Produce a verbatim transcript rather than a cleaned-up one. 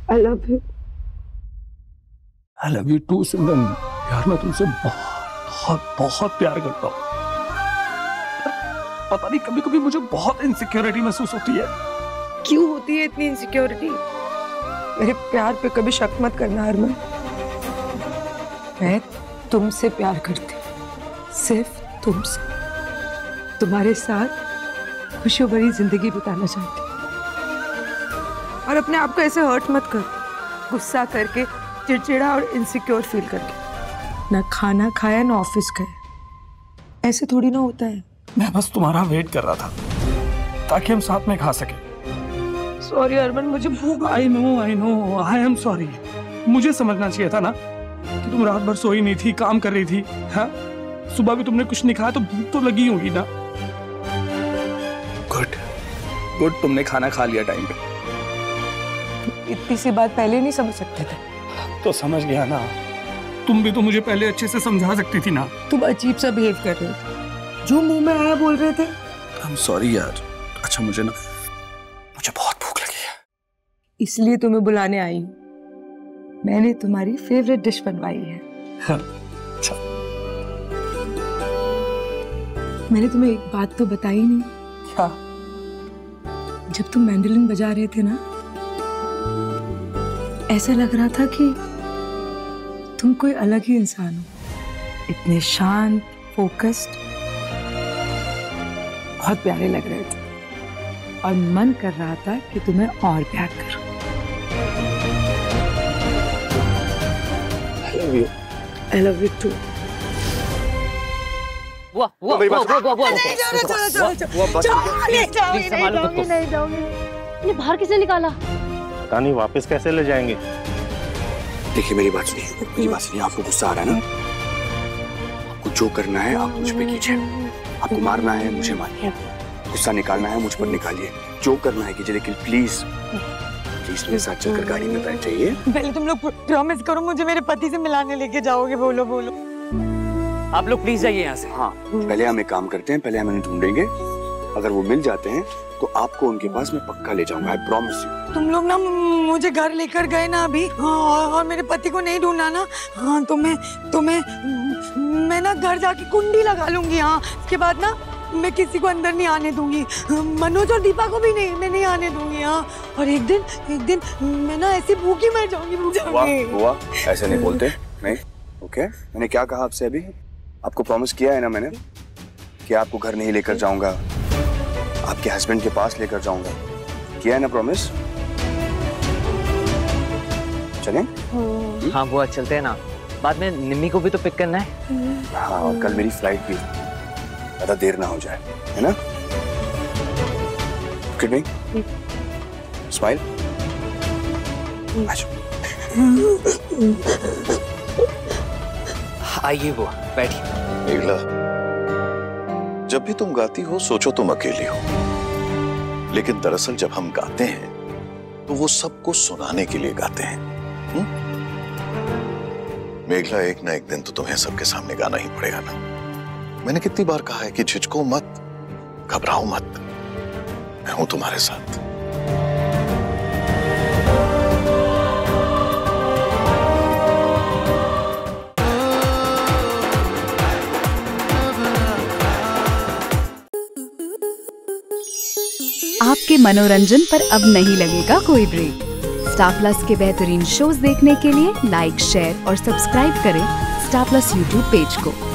I love you. I love you too, सिमरन। यार मैं तुमसे बहुत बहुत बहुत प्यार करता हूँ। पता नहीं कभी कभी मुझे बहुत इनसिक्योरिटी महसूस होती है। क्यों होती है इतनी इनसिक्योरिटी? मेरे प्यार पे कभी शक मत करना अरमान। मैं तुमसे प्यार करती हूँ, सिर्फ तुमसे। तुम्हारे साथ खुशियों भरी जिंदगी बिताना चाहती हूँ। और अपने आप को ऐसे हर्ट मत कर, गुस्सा करके, चिड़चिड़ा और इनसिक्योर फील करके। ना खाना खाया ना ऑफिस गए, ऐसे थोड़ी ना होता है। मैं बस तुम्हारा वेट कर रहा था ताकि हम साथ में खा सके। सॉरी अरमान, मुझे भूख। I know I know I am sorry. मुझे समझना चाहिए था ना कि तुम रात भर सोई नहीं थी, काम कर रही थी। हाँ, सुबह भी तुमने कुछ नहीं खाया तो भूख तो लगी होगी ना। गुड गुड, तुमने खाना खा लिया टाइम पे। इतनी सी बात पहले नहीं समझ सकते थे? तो समझ गया ना। तुम भी तो मुझे पहले अच्छे से समझा सकती थी ना। तुम अजीब सा बिहेव कर रहे थे, जो मुंह में आया बोल रहे थे। I'm sorry यार। अच्छा मुझे ना मुझे बहुत भूख लगी है, इसलिए तुम्हें बुलाने आई हूँ। मैंने तुम्हारी फेवरेट डिश बनवाई है। हाँ, अच्छा। मैंने तुम्हें एक बात तो बताई नहीं। क्या? जब तुम मैंडोलिन बजा रहे थे ना, ऐसा लग रहा था कि तुम कोई अलग ही इंसान हो। इतने शांत, फोकस्ड, बहुत प्यारे लग रहे थे और मन कर रहा था कि तुम्हें और प्यार करूं। I love you. I love you too. वो वो वो वो वो नहीं जाओगे, चलो चलो चलो चलो, नहीं जाऊंगी, नहीं जाऊंगी, नहीं जाऊंगी। ये बाहर किसने निकाला? पता नहीं वापस कैसे ले जाएंगे। देखिए मेरी बात सुनिए, मेरी बात सुनिए। आपको गुस्सा आ रहा है ना? आपको जो करना है आप मुझ पे कीजिए। आपको मारना है मुझे मारिए, गुस्सा निकालना है मुझ पर निकालिए, जो करना है कीजिए, लेकिन प्लीज प्लीज मेरे साथ चलकर गाड़ी में बैठ जाइए। पहले तुम लोग प्रॉमिस करो मुझे मेरे पति से मिलाने लेके जाओगे। बोलो बोलो। आप लोग प्लीज जाइए यहाँ से। हाँ, पहले हम एक काम करते हैं, पहले हम इन्हें ढूंढेंगे। अगर वो मिल जाते हैं तो आपको उनके पास मैं पक्का ले जाऊंगा। I promise you. तुम लोग ना मुझे घर लेकर गए ना अभी, हाँ, और मेरे पति को नहीं ढूंढना ना, हाँ, तो मैं तो मैं मैं ना घर जाके कुंडी लगा लूंगी। हाँ, उसके बाद ना मैं किसी को अंदर नहीं आने दूंगी। मनोज और दीपा को भी नहीं, मैं नहीं आने दूंगी। हाँ, और एक दिन एक दिन मैं ना ऐसी भूखी मर जाऊंगी। बुआ, बुआ, ऐसे नहीं बोलते। नहीं, ओके। मैंने क्या कहा आपसे अभी? आपको प्रॉमिस किया है ना मैंने कि आपको घर नहीं लेकर जाऊंगा, आपके हस्बैंड के पास लेकर जाऊंगा। किया है ना प्रॉमिस? चलें? हाँ बुआ, चलते हैं ना। बाद में निम्मी को भी तो पिक करना है। हाँ, कल मेरी फ्लाइट भी, ज्यादा देर ना हो जाए, है ना? Good night. स्माइल। आइए बुआ, बैठिए। मेघला, जब भी तुम गाती हो सोचो तुम अकेली हो, लेकिन दरअसल जब हम गाते हैं तो वो सबको सुनाने के लिए गाते हैं। हुँ? मेघला, एक ना एक दिन तो तुम्हें सबके सामने गाना ही पड़ेगा ना। मैंने कितनी बार कहा है कि झिझको मत, घबराओ मत, मैं हूं तुम्हारे साथ। आपके मनोरंजन पर अब नहीं लगेगा कोई ब्रेक। स्टार प्लस के बेहतरीन शोज देखने के लिए लाइक, शेयर और सब्सक्राइब करें स्टार प्लस यूट्यूब पेज को।